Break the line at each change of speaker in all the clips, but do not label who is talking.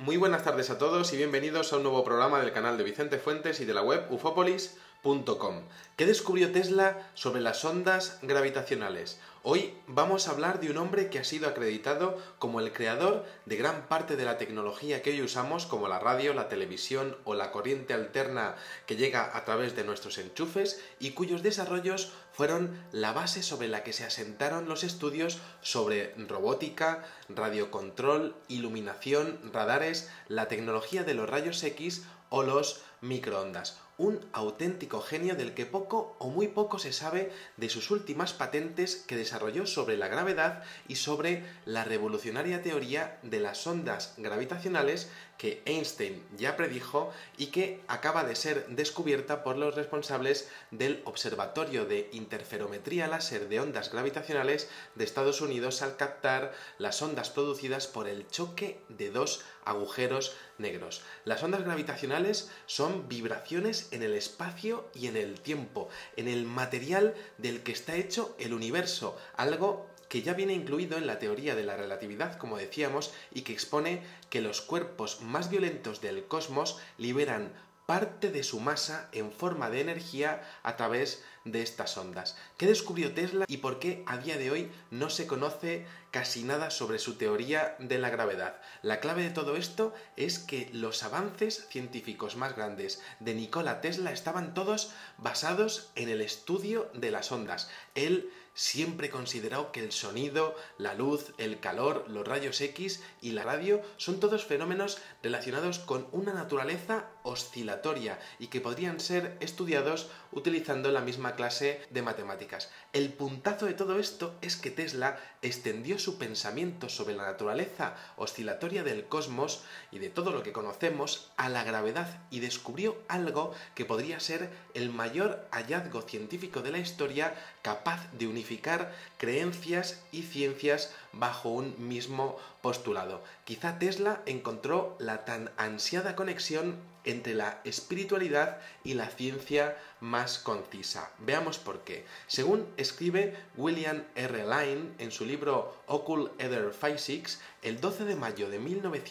Muy buenas tardes a todos y bienvenidos a un nuevo programa del canal de Vicente Fuentes y de la web ufopolis.com. ¿Qué descubrió Tesla sobre las ondas gravitacionales? Hoy vamos a hablar de un hombre que ha sido acreditado como el creador de gran parte de la tecnología que hoy usamos, como la radio, la televisión o la corriente alterna que llega a través de nuestros enchufes y cuyos desarrollos fueron la base sobre la que se asentaron los estudios sobre robótica, radiocontrol, iluminación, radares, la tecnología de los rayos X o los microondas. Un auténtico genio del que poco o muy poco se sabe de sus últimas patentes que desarrolló sobre la gravedad y sobre la revolucionaria teoría de las ondas gravitacionales que Einstein ya predijo y que acaba de ser descubierta por los responsables del Observatorio de Interferometría Láser de Ondas Gravitacionales de Estados Unidos al captar las ondas producidas por el choque de dos agujeros negros. Las ondas gravitacionales son vibraciones en el espacio y en el tiempo, en el material del que está hecho el universo, algo que ya viene incluido en la teoría de la relatividad, como decíamos, y que expone que los cuerpos más violentos del cosmos liberan parte de su masa en forma de energía a través de estas ondas. ¿Qué descubrió Tesla y por qué a día de hoy no se conoce casi nada sobre su teoría de la gravedad? La clave de todo esto es que los avances científicos más grandes de Nikola Tesla estaban todos basados en el estudio de las ondas. Él siempre consideró que el sonido, la luz, el calor, los rayos X y la radio son todos fenómenos relacionados con una naturaleza oscilatoria y que podrían ser estudiados utilizando la misma clase de matemáticas. El puntazo de todo esto es que Tesla extendió su pensamiento sobre la naturaleza oscilatoria del cosmos y de todo lo que conocemos a la gravedad y descubrió algo que podría ser el mayor hallazgo científico de la historia capaz de unificar creencias y ciencias bajo un mismo postulado. Quizá Tesla encontró la tan ansiada conexión entre la espiritualidad y la ciencia más concisa. Veamos por qué. Según escribe William R. Lane en su libro Occult Ether Physics, el 12 de mayo de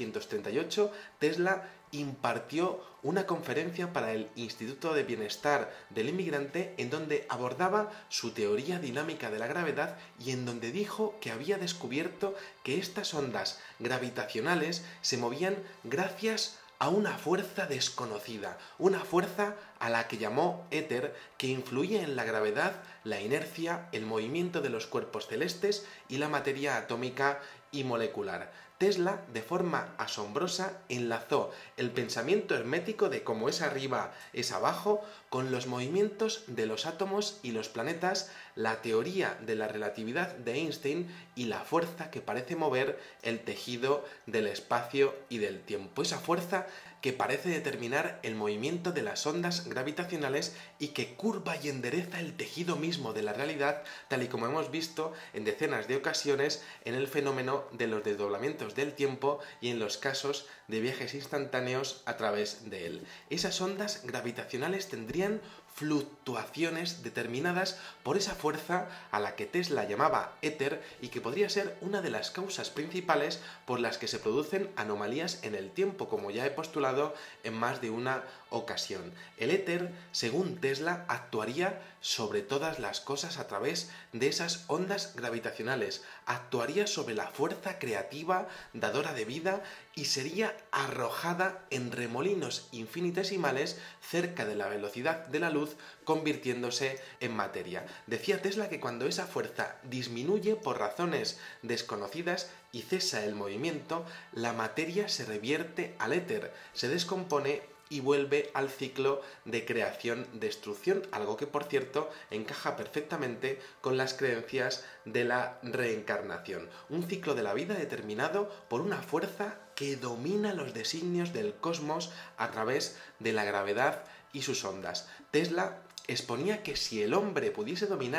1938, Tesla impartió una conferencia para el Instituto de Bienestar del Inmigrante en donde abordaba su teoría dinámica de la gravedad y en donde dijo que había descubierto que estas ondas gravitacionales se movían gracias a una fuerza desconocida, una fuerza a la que llamó éter, que influía en la gravedad, la inercia, el movimiento de los cuerpos celestes y la materia atómica y molecular. Tesla, de forma asombrosa, enlazó el pensamiento hermético de cómo es arriba es abajo con los movimientos de los átomos y los planetas, la teoría de la relatividad de Einstein y la fuerza que parece mover el tejido del espacio y del tiempo. Esa fuerza que parece determinar el movimiento de las ondas gravitacionales y que curva y endereza el tejido mismo de la realidad, tal y como hemos visto en decenas de ocasiones en el fenómeno de los desdoblamientos del tiempo y en los casos de viajes instantáneos a través de él. Esas ondas gravitacionales tendrían fluctuaciones determinadas por esa fuerza a la que Tesla llamaba éter y que podría ser una de las causas principales por las que se producen anomalías en el tiempo, como ya he postulado en más de una ocasión. El éter, según Tesla, actuaría sobre todas las cosas a través de esas ondas gravitacionales, actuaría sobre la fuerza creativa, dadora de vida, y sería arrojada en remolinos infinitesimales cerca de la velocidad de la luz, convirtiéndose en materia. Decía Tesla que cuando esa fuerza disminuye por razones desconocidas y cesa el movimiento, la materia se revierte al éter, se descompone y vuelve al ciclo de creación-destrucción, algo que, por cierto, encaja perfectamente con las creencias de la reencarnación. Un ciclo de la vida determinado por una fuerza que domina los designios del cosmos a través de la gravedad y sus ondas. Tesla exponía que si el hombre pudiese dominar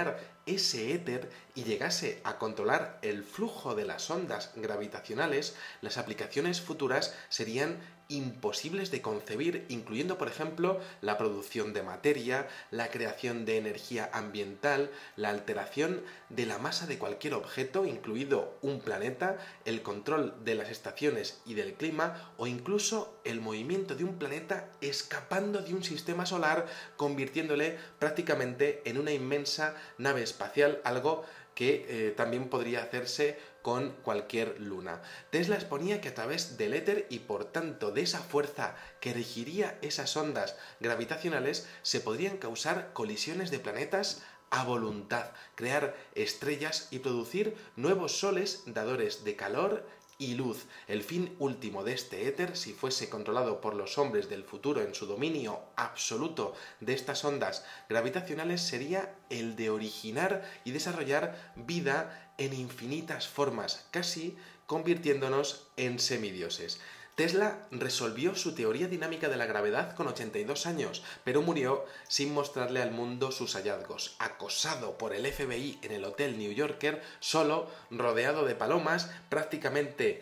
ese éter y llegase a controlar el flujo de las ondas gravitacionales, las aplicaciones futuras serían imposibles de concebir, incluyendo, por ejemplo, la producción de materia, la creación de energía ambiental, la alteración de la masa de cualquier objeto, incluido un planeta, el control de las estaciones y del clima, o incluso el movimiento de un planeta escapando de un sistema solar, convirtiéndole prácticamente en una inmensa nave espacial, algo que también podría hacerse con cualquier luna. Tesla exponía que a través del éter y por tanto de esa fuerza que regiría esas ondas gravitacionales se podrían causar colisiones de planetas a voluntad, crear estrellas y producir nuevos soles dadores de calor y luz. El fin último de este éter, si fuese controlado por los hombres del futuro en su dominio absoluto de estas ondas gravitacionales, sería el de originar y desarrollar vida en infinitas formas, casi convirtiéndonos en semidioses. Tesla resolvió su teoría dinámica de la gravedad con 82 años, pero murió sin mostrarle al mundo sus hallazgos, acosado por el FBI en el Hotel New Yorker, solo, rodeado de palomas, prácticamente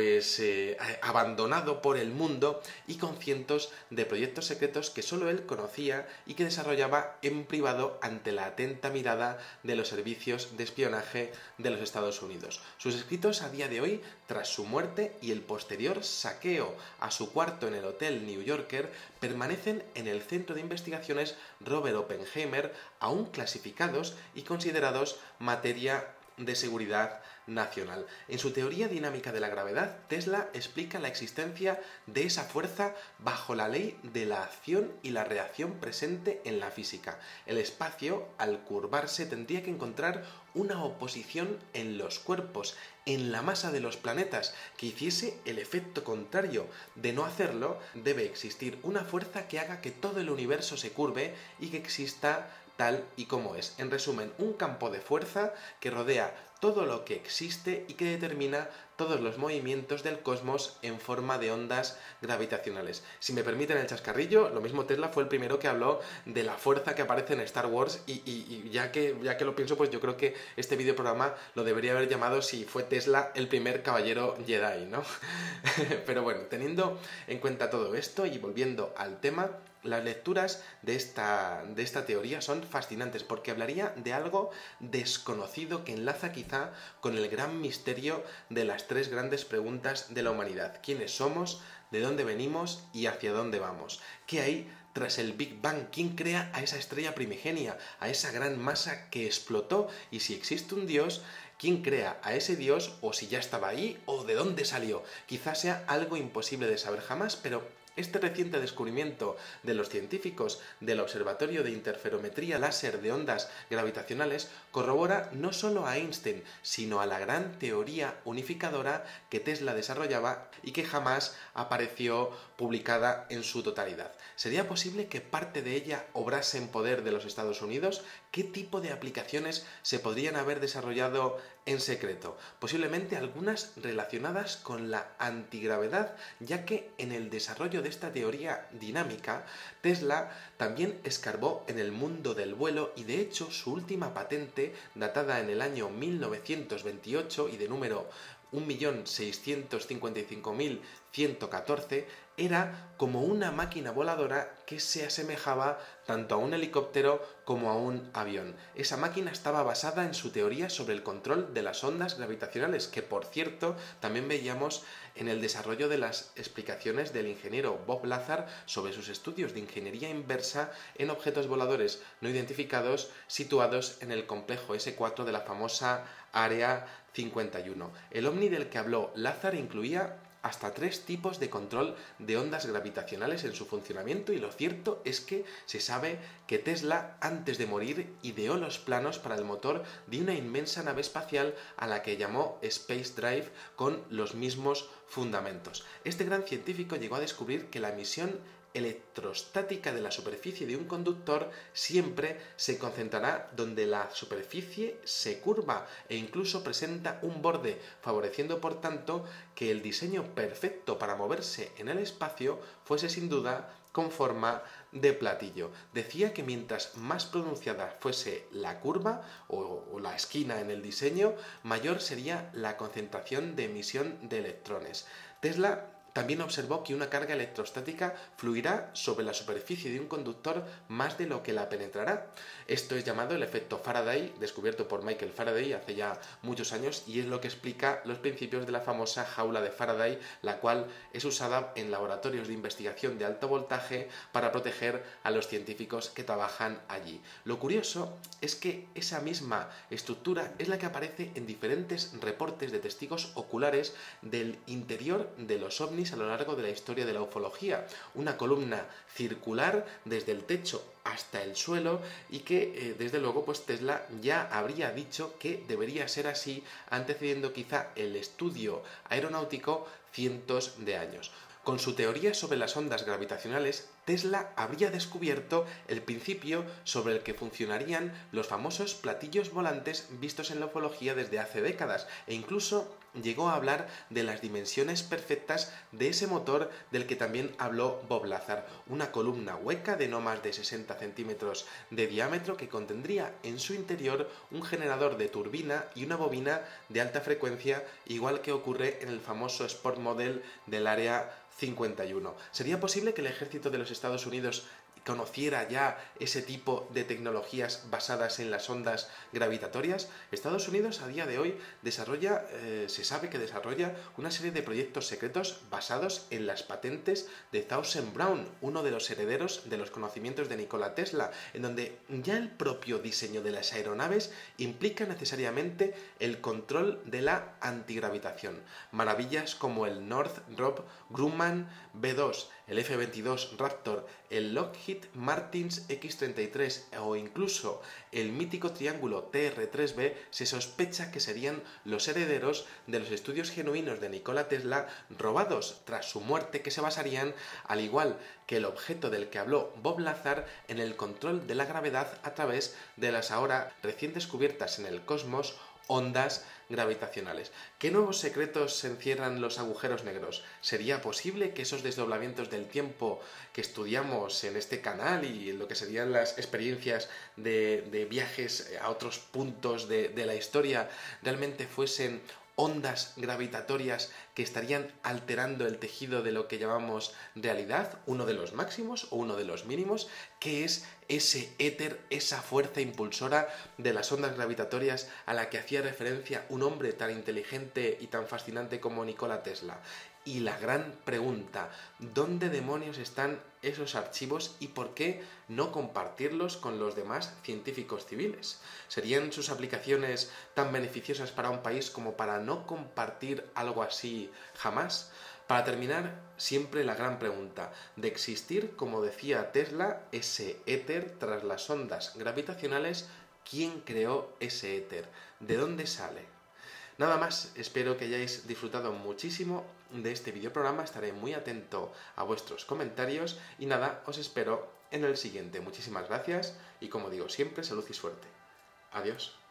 abandonado por el mundo y con cientos de proyectos secretos que solo él conocía y que desarrollaba en privado ante la atenta mirada de los servicios de espionaje de los Estados Unidos. Sus escritos a día de hoy, tras su muerte y el posterior saqueo a su cuarto en el Hotel New Yorker, permanecen en el Centro de Investigaciones Robert Oppenheimer, aún clasificados y considerados materia de seguridad nacional. En su teoría dinámica de la gravedad, Tesla explica la existencia de esa fuerza bajo la ley de la acción y la reacción presente en la física. El espacio, al curvarse, tendría que encontrar una oposición en los cuerpos, en la masa de los planetas, que hiciese el efecto contrario. De no hacerlo, debe existir una fuerza que haga que todo el universo se curve y que exista tal y como es. En resumen, un campo de fuerza que rodea todo lo que existe y que determina todos los movimientos del cosmos en forma de ondas gravitacionales. Si me permiten el chascarrillo, lo mismo Tesla fue el primero que habló de la fuerza que aparece en Star Wars y ya que lo pienso, pues yo creo que este videoprograma lo debería haber llamado Si fue Tesla el primer caballero Jedi, ¿no? Pero bueno, teniendo en cuenta todo esto y volviendo al tema, las lecturas de esta teoría son fascinantes porque hablaría de algo desconocido que enlaza quizá con el gran misterio de las tres grandes preguntas de la humanidad. ¿Quiénes somos? ¿De dónde venimos? ¿Y hacia dónde vamos? ¿Qué hay tras el Big Bang? ¿Quién crea a esa estrella primigenia, a esa gran masa que explotó? Y si existe un Dios, ¿quién crea a ese Dios? O si ya estaba ahí, o de dónde salió. Quizás sea algo imposible de saber jamás, pero este reciente descubrimiento de los científicos del Observatorio de Interferometría Láser de Ondas Gravitacionales corrobora no solo a Einstein, sino a la gran teoría unificadora que Tesla desarrollaba y que jamás apareció publicada en su totalidad. ¿Sería posible que parte de ella obrase en poder de los Estados Unidos? ¿Qué tipo de aplicaciones se podrían haber desarrollado en secreto? Posiblemente algunas relacionadas con la antigravedad, ya que en el desarrollo de esta teoría dinámica, Tesla también escarbó en el mundo del vuelo y de hecho su última patente, datada en el año 1928 y de número 1.655.114, era como una máquina voladora que se asemejaba tanto a un helicóptero como a un avión. Esa máquina estaba basada en su teoría sobre el control de las ondas gravitacionales, que por cierto también veíamos en el desarrollo de las explicaciones del ingeniero Bob Lazar sobre sus estudios de ingeniería inversa en objetos voladores no identificados situados en el complejo S4 de la famosa Área 51. El ovni del que habló Lazar incluía hasta 3 tipos de control de ondas gravitacionales en su funcionamiento y lo cierto es que se sabe que Tesla, antes de morir, ideó los planos para el motor de una inmensa nave espacial a la que llamó Space Drive con los mismos fundamentos. Este gran científico llegó a descubrir que la emisión electrostática de la superficie de un conductor siempre se concentrará donde la superficie se curva e incluso presenta un borde, favoreciendo por tanto que el diseño perfecto para moverse en el espacio fuese sin duda con forma de platillo. Decía que mientras más pronunciada fuese la curva o la esquina en el diseño, mayor sería la concentración de emisión de electrones. Tesla también observó que una carga electrostática fluirá sobre la superficie de un conductor más de lo que la penetrará. Esto es llamado el efecto Faraday, descubierto por Michael Faraday hace ya muchos años, y es lo que explica los principios de la famosa jaula de Faraday, la cual es usada en laboratorios de investigación de alto voltaje para proteger a los científicos que trabajan allí. Lo curioso es que esa misma estructura es la que aparece en diferentes reportes de testigos oculares del interior de los ovnis a lo largo de la historia de la ufología. Una columna circular desde el techo hasta el suelo y que desde luego pues Tesla ya habría dicho que debería ser así, antecediendo quizá el estudio aeronáutico cientos de años. Con su teoría sobre las ondas gravitacionales, Tesla habría descubierto el principio sobre el que funcionarían los famosos platillos volantes vistos en la ufología desde hace décadas, e incluso llegó a hablar de las dimensiones perfectas de ese motor del que también habló Bob Lazar, una columna hueca de no más de 60 centímetros de diámetro que contendría en su interior un generador de turbina y una bobina de alta frecuencia, igual que ocurre en el famoso Sport Model del Área 51. ¿Sería posible que el ejército de los Estados Unidos conociera ya ese tipo de tecnologías basadas en las ondas gravitatorias? Estados Unidos a día de hoy se sabe que desarrolla una serie de proyectos secretos basados en las patentes de Townsend Brown, uno de los herederos de los conocimientos de Nikola Tesla, en donde ya el propio diseño de las aeronaves implica necesariamente el control de la antigravitación. Maravillas como el Northrop Grumman B-2, el F-22 Raptor, el Lockheed Martin's X-33 o incluso el mítico triángulo TR-3B se sospecha que serían los herederos de los estudios genuinos de Nikola Tesla robados tras su muerte, que se basarían, al igual que el objeto del que habló Bob Lazar, en el control de la gravedad a través de las ahora recién descubiertas en el cosmos ondas gravitacionales. ¿Qué nuevos secretos se encierran los agujeros negros? ¿Sería posible que esos desdoblamientos del tiempo que estudiamos en este canal y en lo que serían las experiencias de viajes a otros puntos de la historia realmente fuesen ondas gravitatorias que estarían alterando el tejido de lo que llamamos realidad, uno de los máximos o uno de los mínimos? ¿Qué es ese éter, esa fuerza impulsora de las ondas gravitatorias a la que hacía referencia un hombre tan inteligente y tan fascinante como Nikola Tesla? Y la gran pregunta, ¿dónde demonios están esos archivos y por qué no compartirlos con los demás científicos civiles? ¿Serían sus aplicaciones tan beneficiosas para un país como para no compartir algo así jamás? Para terminar, siempre la gran pregunta, de existir, como decía Tesla, ese éter tras las ondas gravitacionales, ¿quién creó ese éter? ¿De dónde sale? Nada más, espero que hayáis disfrutado muchísimo de este videoprograma, estaré muy atento a vuestros comentarios y nada, os espero en el siguiente. Muchísimas gracias y como digo siempre, salud y suerte. Adiós.